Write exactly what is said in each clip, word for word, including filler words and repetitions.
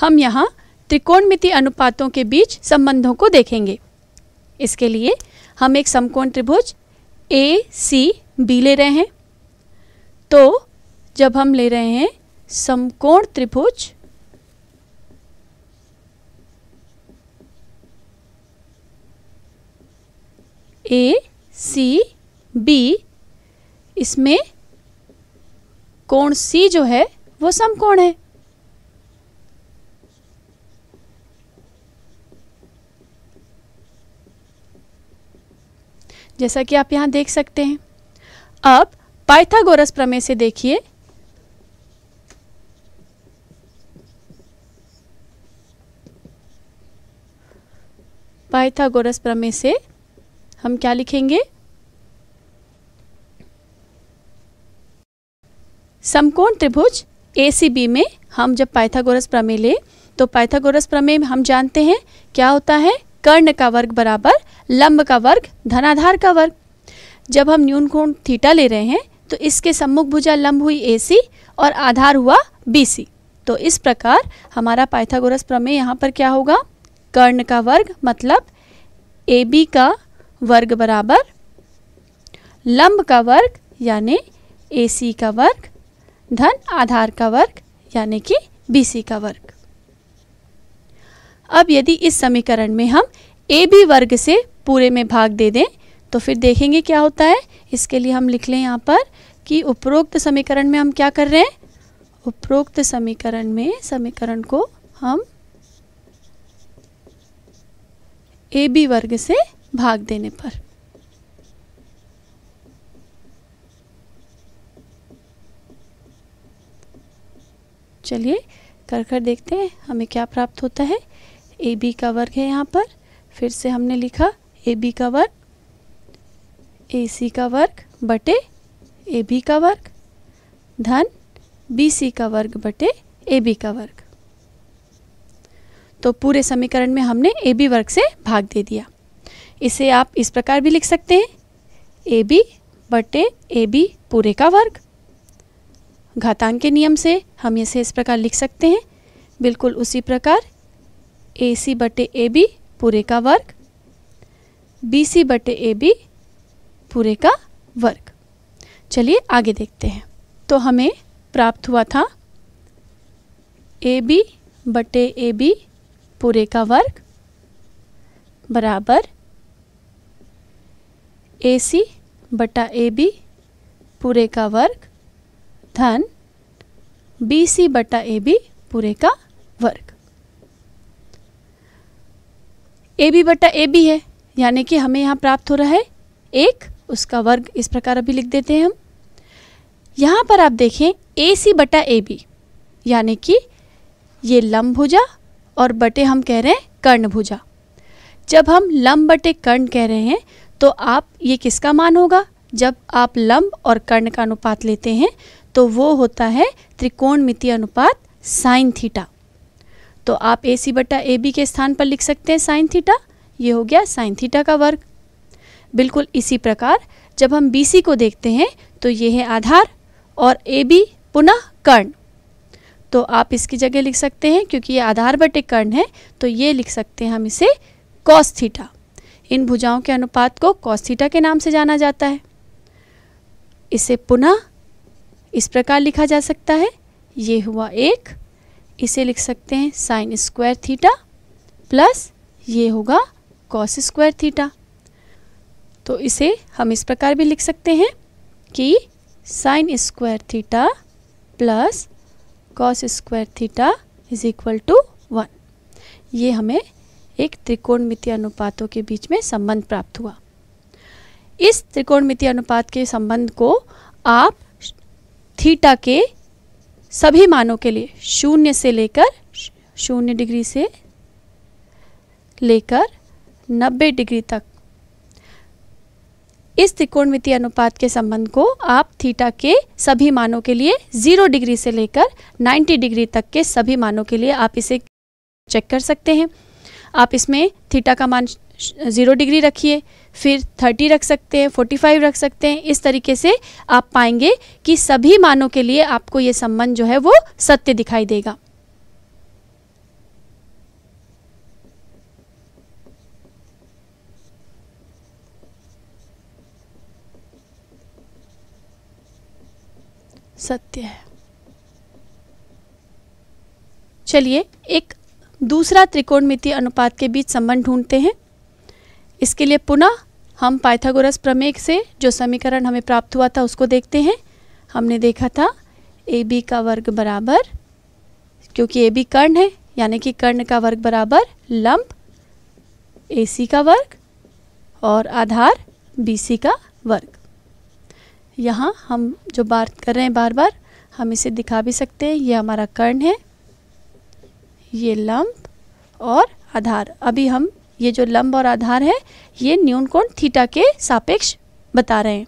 हम यहाँ त्रिकोणमितीय अनुपातों के बीच संबंधों को देखेंगे। इसके लिए हम एक समकोण त्रिभुज ए सी बी ले रहे हैं। तो जब हम ले रहे हैं समकोण त्रिभुज ए सी बी, इसमें कोण सी जो है वो समकोण है। जैसा कि आप यहां देख सकते हैं। अब पाइथागोरस प्रमेय से देखिए, पाइथागोरस प्रमेय से हम क्या लिखेंगे? समकोण त्रिभुज ए सी बी में हम जब पाइथागोरस प्रमेय ले तो पाइथागोरस प्रमेय में हम जानते हैं क्या होता है, कर्ण का वर्ग बराबर लंब का वर्ग धनाधार का वर्ग। जब हम न्यून कोण थीटा ले रहे हैं तो इसके सम्मुख भुजा लंब हुई ए सी और आधार हुआ बी सी। तो इस प्रकार हमारा पाइथागोरस प्रमेय यहाँ पर क्या होगा, कर्ण का वर्ग मतलब ए बी का वर्ग बराबर लंब का वर्ग यानी ए सी का वर्ग धन आधार का वर्ग यानी कि बी सी का वर्ग। अब यदि इस समीकरण में हम ए बी वर्ग से पूरे में भाग दे दें तो फिर देखेंगे क्या होता है। इसके लिए हम लिख लें यहाँ पर कि उपरोक्त समीकरण में हम क्या कर रहे हैं, उपरोक्त समीकरण में समीकरण को हम ए बी वर्ग से भाग देने पर चलिए कर कर देखते हैं हमें क्या प्राप्त होता है। ए बी का वर्ग है यहाँ पर, फिर से हमने लिखा ए बी का वर्ग ए सी का वर्ग बटे ए बी का वर्ग धन बी सी का वर्ग बटे ए बी का वर्ग। तो पूरे समीकरण में हमने ए बी वर्ग से भाग दे दिया। इसे आप इस प्रकार भी लिख सकते हैं, ए बी बटे ए बी पूरे का वर्ग। घातांक के नियम से हम इसे इस प्रकार लिख सकते हैं, बिल्कुल उसी प्रकार ए सी बटे ए बी पूरे का वर्ग बी सी बटे ए बी पूरे का वर्ग। चलिए आगे देखते हैं। तो हमें प्राप्त हुआ था ए बी बटे ए बी पूरे का वर्ग बराबर ए सी बटा ए बी पूरे का वर्ग धन बी सी बटा ए बी पूरे का वर्ग। ए बी बटा ए बी है यानी कि हमें यहाँ प्राप्त हो रहा है एक, उसका वर्ग इस प्रकार अभी लिख देते हैं हम। यहाँ पर आप देखें ए सी बटा ए बी यानी कि ये लंब भुजा और बटे हम कह रहे हैं कर्ण भुजा। जब हम लंब बटे कर्ण कह रहे हैं तो आप ये किसका मान होगा, जब आप लंब और कर्ण का अनुपात लेते हैं तो वो होता है त्रिकोणमितीय अनुपात साइन थीटा। तो आप ए सी बटा ए बी के स्थान पर लिख सकते हैं साइन थीटा, ये हो गया साइन थीटा का वर्ग। बिल्कुल इसी प्रकार जब हम बी सी को देखते हैं तो ये है आधार और ए बी पुनः कर्ण। तो आप इसकी जगह लिख सकते हैं, क्योंकि ये आधार बटे कर्ण है तो ये लिख सकते हैं हम इसे कॉस थीटा। इन भुजाओं के अनुपात को कॉस थीटा के नाम से जाना जाता है। इसे पुनः इस प्रकार लिखा जा सकता है, ये हुआ एक, इसे लिख सकते हैं साइन स्क्वायर थीटा प्लस ये होगा कॉस स्क्वायर थीटा। तो इसे हम इस प्रकार भी लिख सकते हैं कि sine square theta plus cos square theta is equal to one. ये हमें एक त्रिकोणमितीय अनुपातों के बीच में संबंध प्राप्त हुआ। इस त्रिकोणमितीय अनुपात के संबंध को आप थीटा के सभी मानों के लिए शून्य से लेकर शून्य डिग्री से लेकर नब्बे डिग्री तक, इस त्रिकोणमितीय अनुपात के संबंध को आप थीटा के सभी मानों के लिए जीरो डिग्री से लेकर नब्बे डिग्री तक के सभी मानों के लिए आप इसे चेक कर सकते हैं। आप इसमें थीटा का मान ज़ीरो डिग्री रखिए, फिर तीस रख सकते हैं, पैंतालीस रख सकते हैं। इस तरीके से आप पाएंगे कि सभी मानों के लिए आपको ये संबंध जो है वो सत्य दिखाई देगा। सत्य है। चलिए एक दूसरा त्रिकोणमितीय अनुपात के बीच संबंध ढूंढते हैं। इसके लिए पुनः हम पाइथागोरस प्रमेय से जो समीकरण हमें प्राप्त हुआ था उसको देखते हैं। हमने देखा था ए बी का वर्ग बराबर, क्योंकि ए बी कर्ण है यानी कि कर्ण का वर्ग बराबर लंब ए सी का वर्ग और आधार बी सी का वर्ग। यहाँ हम जो बात कर रहे हैं बार बार हम इसे दिखा भी सकते हैं। ये हमारा कर्ण है, ये लंब और आधार। अभी हम ये जो लंब और आधार है ये न्यून कोण थीटा के सापेक्ष बता रहे हैं।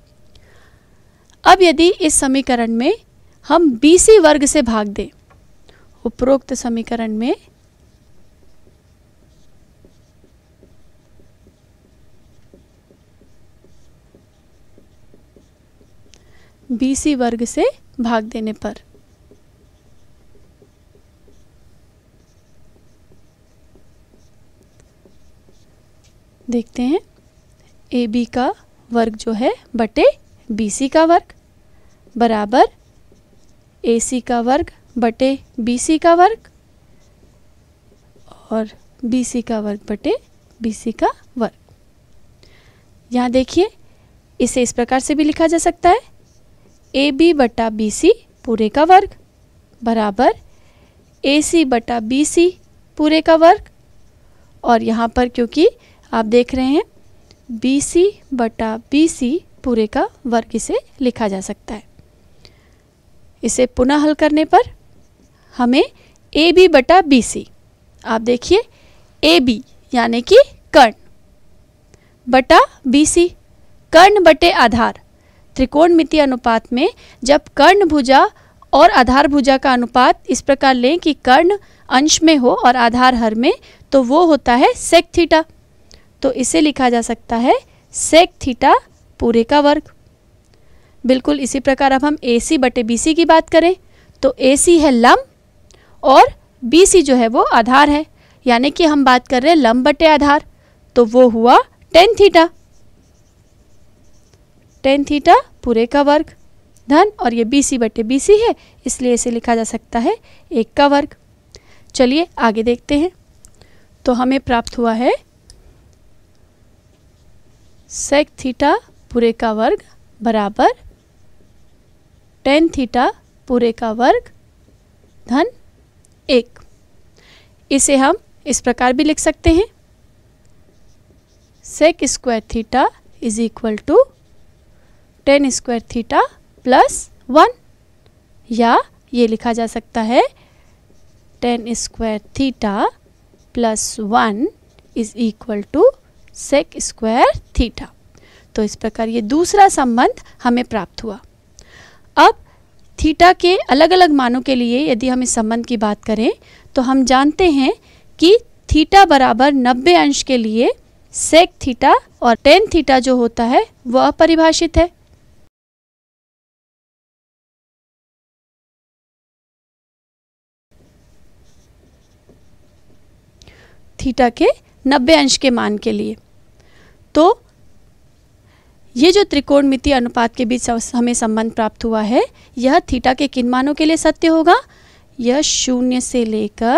अब यदि इस समीकरण में हम बी सी वर्ग से भाग दें, उपरोक्त समीकरण में बी सी वर्ग से भाग देने पर देखते हैं ए बी का वर्ग जो है बटे बी सी का वर्ग बराबर ए सी का वर्ग बटे बी सी का वर्ग और बी सी का वर्ग बटे बी सी का वर्ग। यहाँ देखिए इसे इस प्रकार से भी लिखा जा सकता है, ए बी बटा बी सी पूरे का वर्ग बराबर ए सी बटा बी सी पूरे का वर्ग। और यहाँ पर क्योंकि आप देख रहे हैं बी सी बटा बी सी पूरे का वर्ग इसे लिखा जा सकता है। इसे पुनः हल करने पर हमें ए बी बटा बी सी, आप देखिए ए बी यानी कि कर्ण बटा बी सी कर्ण बटे आधार। त्रिकोणमितीय अनुपात में जब कर्ण भुजा और आधार भुजा का अनुपात इस प्रकार लें कि कर्ण अंश में हो और आधार हर में, तो वो होता है सेक थीटा। तो इसे लिखा जा सकता है सेक थीटा पूरे का वर्ग। बिल्कुल इसी प्रकार अब हम ए सी बटे बी सी की बात करें तो ए सी है लंब और बी सी जो है वो आधार है, यानी कि हम बात कर रहे हैं लंब बटे आधार, तो वो हुआ टेन थीटा। टेन थीटा पूरे का वर्ग धन, और ये बी सी बटे बी सी है इसलिए इसे लिखा जा सकता है एक का वर्ग। चलिए आगे देखते हैं। तो हमें प्राप्त हुआ है सेक थीटा पूरे का वर्ग बराबर टेन थीटा पूरे का वर्ग धन एक। इसे हम इस प्रकार भी लिख सकते हैं, sec square theta is equal to tan square theta plus one, या ये लिखा जा सकता है tan square theta plus one is equal to sec square theta. तो इस प्रकार ये दूसरा संबंध हमें प्राप्त हुआ। अब थीटा के अलग अलग मानों के लिए यदि हम इस संबंध की बात करें तो हम जानते हैं कि थीटा बराबर नब्बे अंश के लिए सेक थीटा और टेन थीटा जो होता है वह अपरिभाषित है। थीटा के नब्बे अंश के मान के लिए। तो ये जो त्रिकोणमितीय अनुपात के बीच हमें संबंध प्राप्त हुआ है यह थीटा के किन मानों के लिए सत्य होगा? यह शून्य से लेकर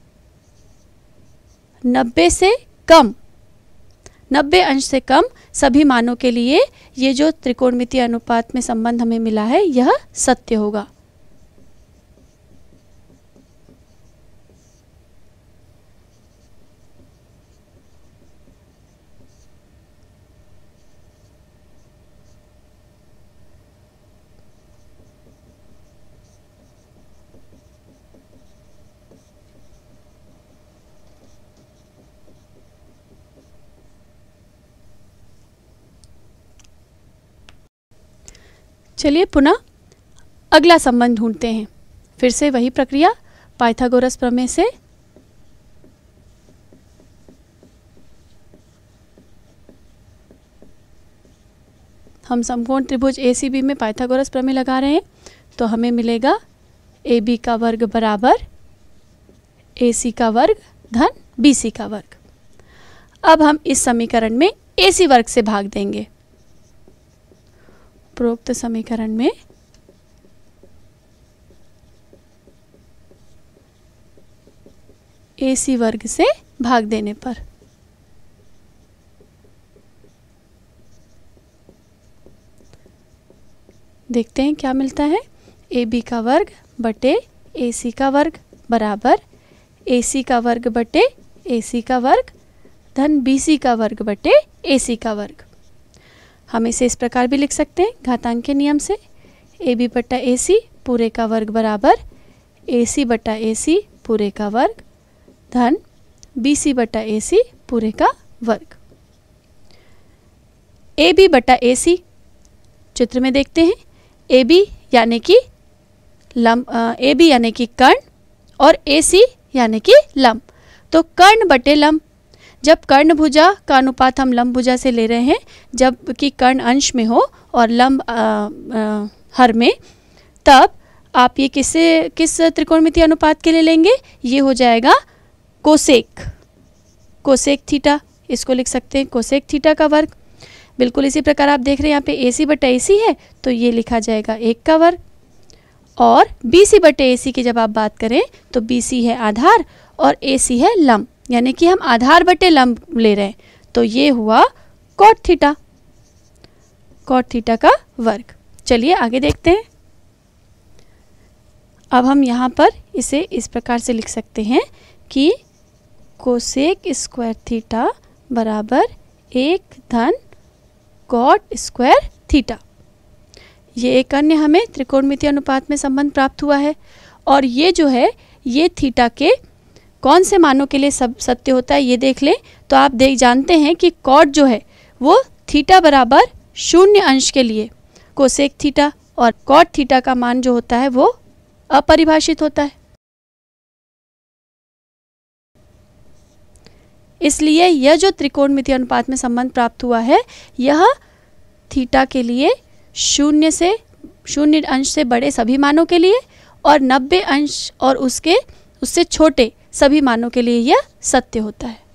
नब्बे से कम, नब्बे अंश से कम सभी मानों के लिए ये जो त्रिकोणमितीय अनुपात में संबंध हमें मिला है यह सत्य होगा। चलिए पुनः अगला संबंध ढूंढते हैं। फिर से वही प्रक्रिया पाइथागोरस प्रमेय से। हम समकोण त्रिभुज ए सी बी में पाइथागोरस प्रमेय लगा रहे हैं तो हमें मिलेगा ए बी का वर्ग बराबर ए सी का वर्ग धन बी सी का वर्ग। अब हम इस समीकरण में ए सी वर्ग से भाग देंगे। उपरोक्त समीकरण में ए सी वर्ग से भाग देने पर। देखते हैं क्या मिलता है। ए बी का वर्ग बटे ए सी का वर्ग बराबर ए सी का वर्ग बटे ए सी का वर्ग धन बी सी का वर्ग बटे ए सी का वर्ग। हम इसे इस प्रकार भी लिख सकते हैं घातांक के नियम से, ए बी बटा ए सी पूरे का वर्ग बराबर ए सी बटा ए सी पूरे का वर्ग धन बी सी बटा ए सी पूरे का वर्ग। ए बी बटा ए सी चित्र में देखते हैं। ए बी यानी कि लंब, ए बी यानी कि कर्ण और ए सी यानी कि लंब। तो कर्ण बटे लंब, जब कर्ण भुजा का अनुपात हम लंब भुजा से ले रहे हैं, जब कि कर्ण अंश में हो और लंब आ, आ, हर में, तब आप ये किससे किस त्रिकोणमितीय अनुपात के लिए लेंगे? ये हो जाएगा कोसेक कोसेक थीटा। इसको लिख सकते हैं कोसेक थीटा का वर्ग। बिल्कुल इसी प्रकार आप देख रहे हैं यहाँ पे ए सी बटा ए सी है तो ये लिखा जाएगा एक का वर्ग। और बी सी बटे ए सी की जब आप बात करें तो बी सी है आधार और ए सी है लंब, यानी कि हम आधार बटे लंब ले रहे हैं, तो ये हुआ कॉट थीटा कॉट थीटा का वर्ग। चलिए आगे देखते हैं। अब हम यहाँ पर इसे इस प्रकार से लिख सकते हैं कि कोसेक स्क्वायर थीटा बराबर एक धन कॉट स्क्वायर थीटा। ये एक अन्य हमें त्रिकोणमितीय अनुपात में संबंध प्राप्त हुआ है। और ये जो है ये थीटा के कौन से मानों के लिए सब सत्य होता है ये देख लें तो आप देख जानते हैं कि कॉट जो है वो थीटा बराबर शून्य अंश के लिए कोसेक थीटा और कॉट थीटा का मान जो होता है वो अपरिभाषित होता है। इसलिए यह जो त्रिकोणमितीय अनुपात में संबंध प्राप्त हुआ है यह थीटा के लिए शून्य से शून्य अंश से बड़े सभी मानों के लिए और नब्बे अंश और उसके उससे छोटे सभी मानों के लिए यह सत्य होता है।